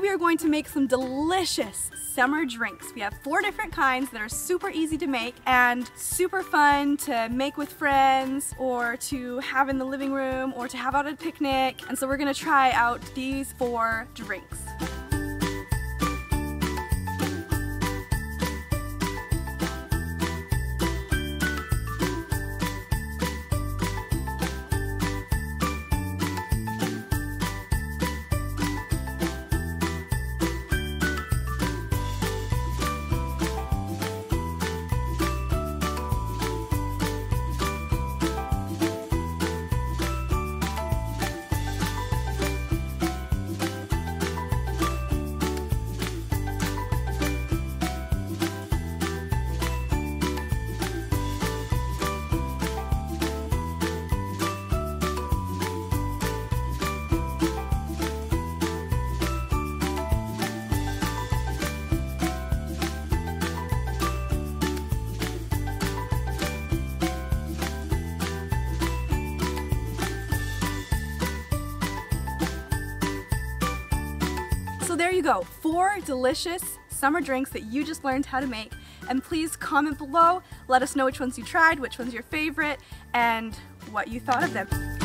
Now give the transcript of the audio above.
we are going to make some delicious summer drinks. We have 4 different kinds that are super easy to make and super fun to make with friends or to have in the living room or to have out at a picnic. And so we're gonna try out these 4 drinks. So there you go, 4 delicious summer drinks that you just learned how to make. And please comment below, let us know which ones you tried, which one's your favorite, and what you thought of them.